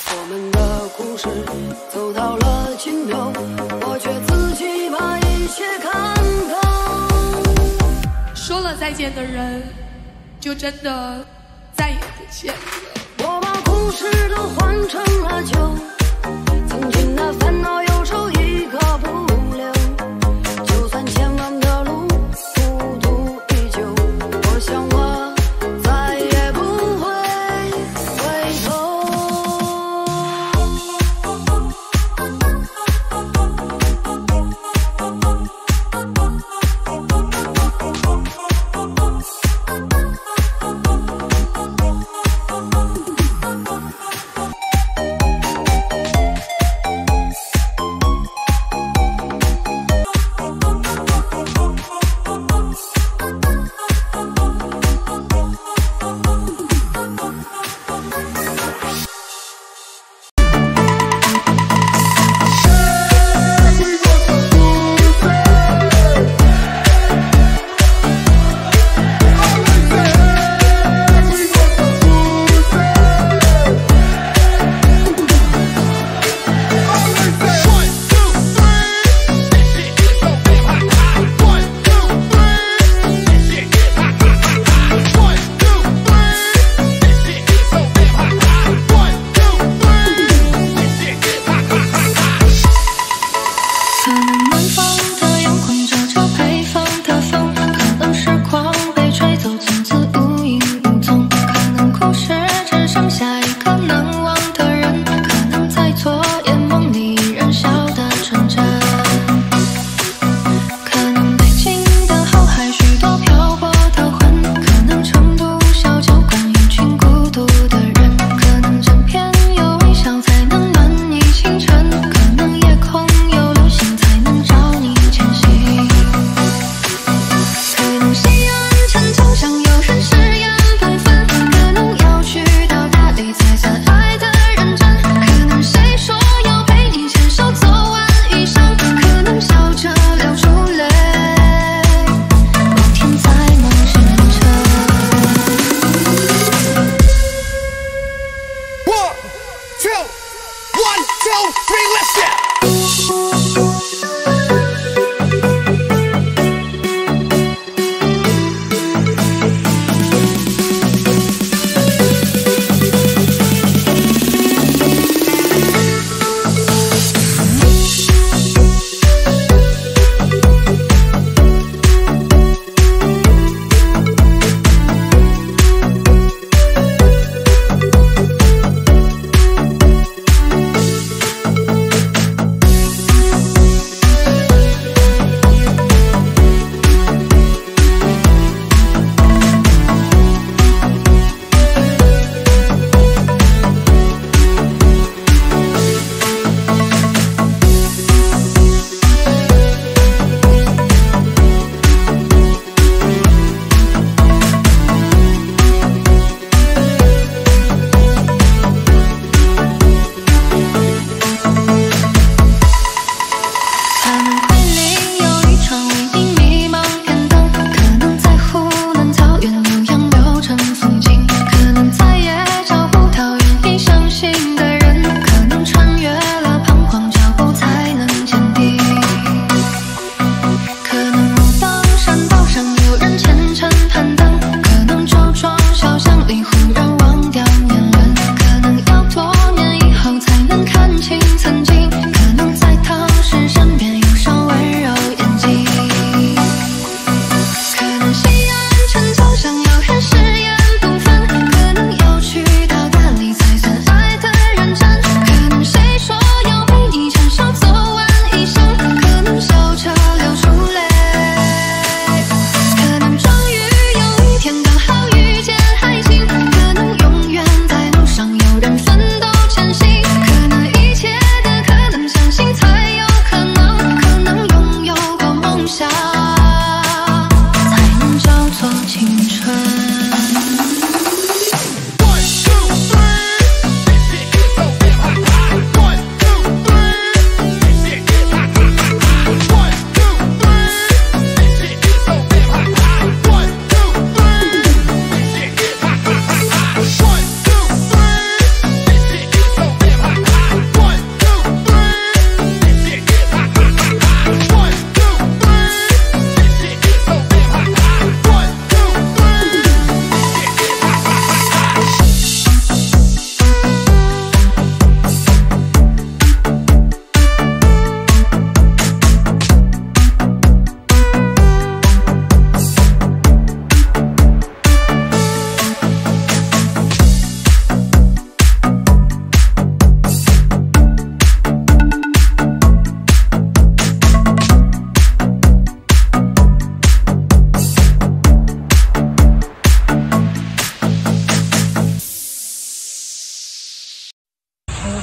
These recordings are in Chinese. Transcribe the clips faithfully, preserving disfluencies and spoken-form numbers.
我们的故事走到了尽头，我却自己把一切看透。 说了再见的人，就真的再也不见了。 我把故事都换成了酒，曾经的烦恼忧愁一个不留，就算前往的路孤独依旧，我想我再也不会回头。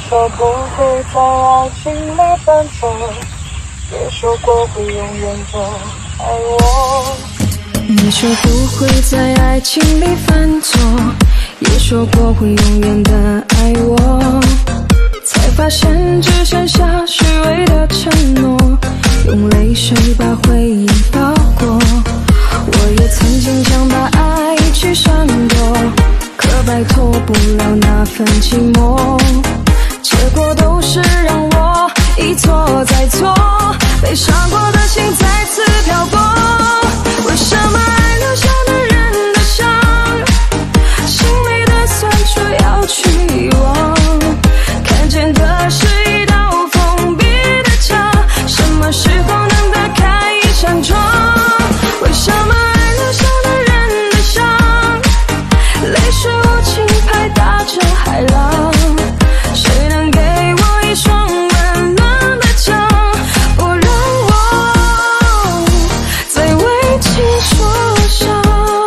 说不会在爱情里犯错，也说过会永远的爱我。 你说不会在爱情里犯错，也说过会永远的爱我，才发现只剩下虚伪的承诺，用泪水把回忆包裹。我也曾经想把爱去闪躲，可摆脱不了那份寂寞，结果都是让我一错再错，被伤过的心再次漂泊。为什么爱留下的人的伤，心里的酸楚要去遗忘，看见的是一道封闭的墙，什么时候能打开一扇窗？为什么爱留下的人的伤，泪水无情拍打着海浪，谁能给我一双温暖的墙，不让我再为情受伤。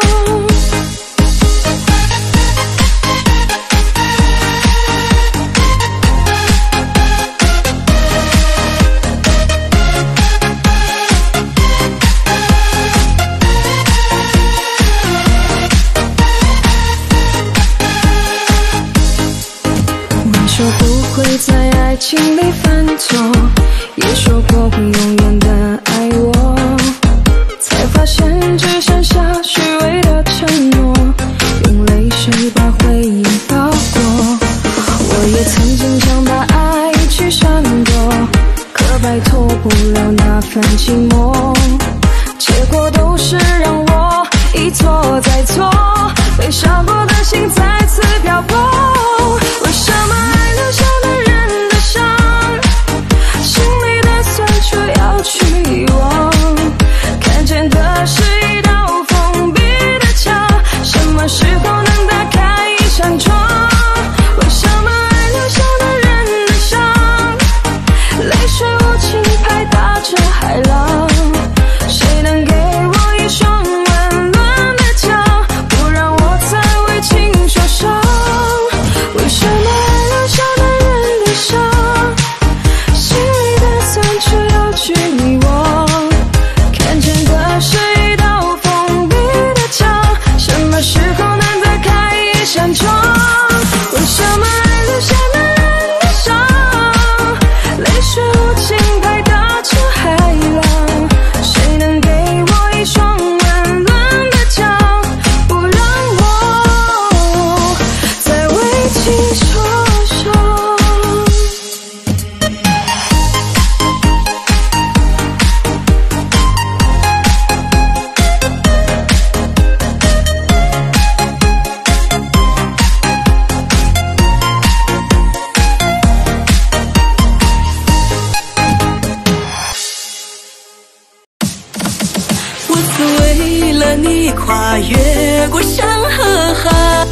你说不会在爱情里犯错，也说过会永远的爱我，才发现只剩下虚伪的承诺，用泪水把回忆包裹。我也曾经想把爱去闪躲，可摆脱不了那份寂寞，结果都是让我一错再错，被伤过的心再次漂泊。为什么爱留下的人的伤，心里的酸楚要去遗忘，看见的是一道封闭的墙，什么时候能打开一扇窗？为什么爱留下的人的伤，泪水无情拍打着海浪，谁能给我一双温暖的墙，不让我再为情受伤？为什么爱留下的人的伤，心里的酸楚要去遗忘，看见的是一道封闭的墙，什么时候能打开一扇窗？为什么爱留下的人的伤，泪水无情拍打着海浪，谁能给我一双温暖的墙，不让我再为情受伤？ 我曾为了你跨越过山和海。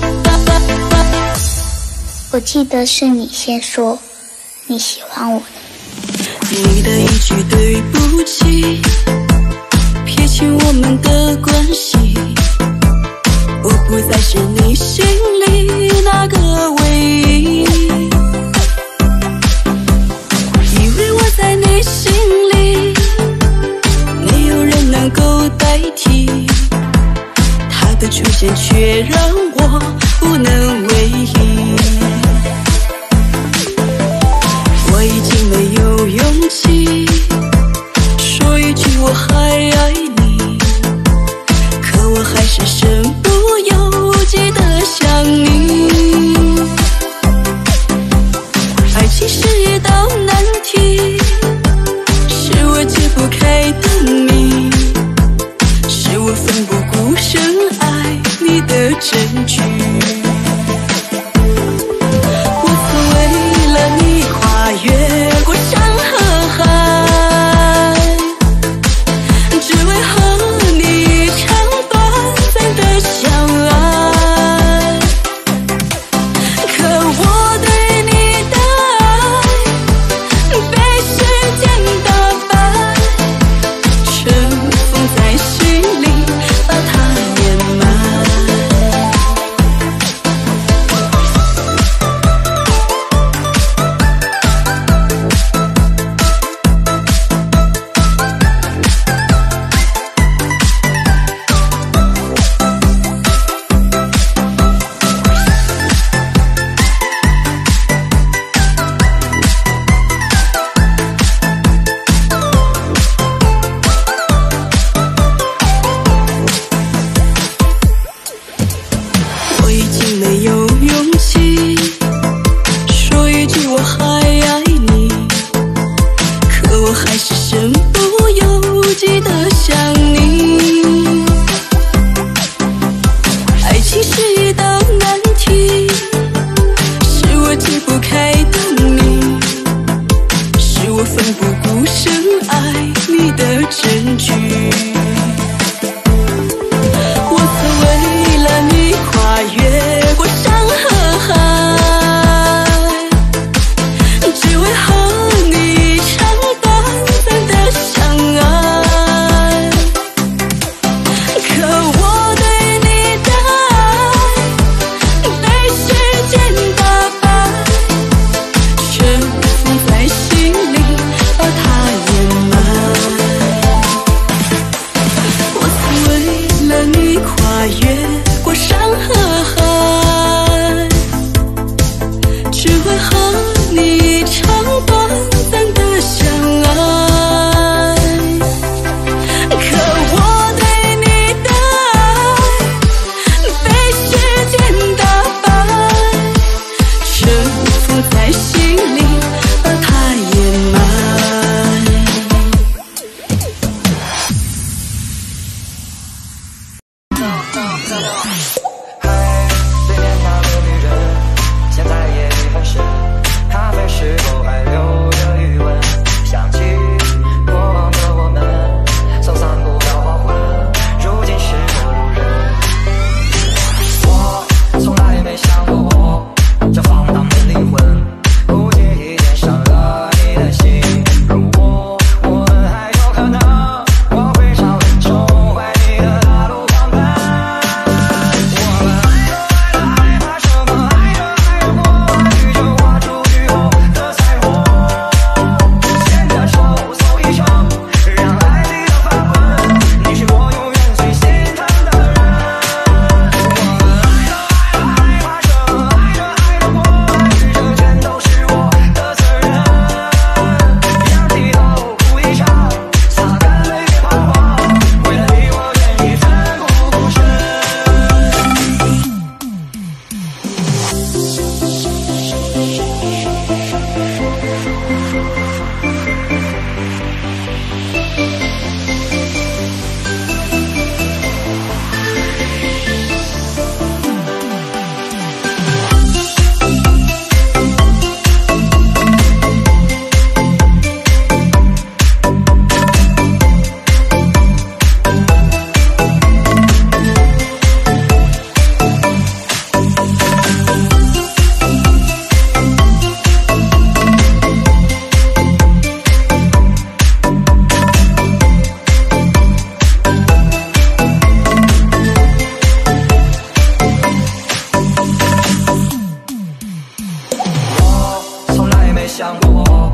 我记得是你先说你喜欢我的。 你的一句对不起，撇清我们的关系，我不再是你心里那个唯一。以为我在你心里没有人能够代替，他的出现却让我无能为力。我已经没有勇气说一句我还爱你，可我还是身不由己的想你。 聚。我曾为了你跨越过山和海，只为和你一场短暂的相爱。可我对你的爱被时间打败，尘封在心里，把它掩埋。我曾为了你跨越过山和海，只为和你一场短暂的相爱。可我对你的爱被时间打败，尘封在心里，把它掩埋。 对面那个女人，现在也已翻身，咖啡是否还留着余温？想起过往的我们，曾散步到黄昏，如今是陌路人。我从来没想过我这放荡的灵魂，不经意间伤了你的心。如果我们还有可能，我会朝着重回你的大路狂奔。我们爱着爱着爱怕什么？爱着爱着过去就画出雨后的彩虹。牵着手走一程，让爱记得翻滚。你是我永远最心疼的人。我们爱着爱着爱怕什么？爱着爱着过去，这全都是我的责任。仰起头哭一场，擦干泪别彷徨。为了你，我愿意奋不顾身。我从来没想过我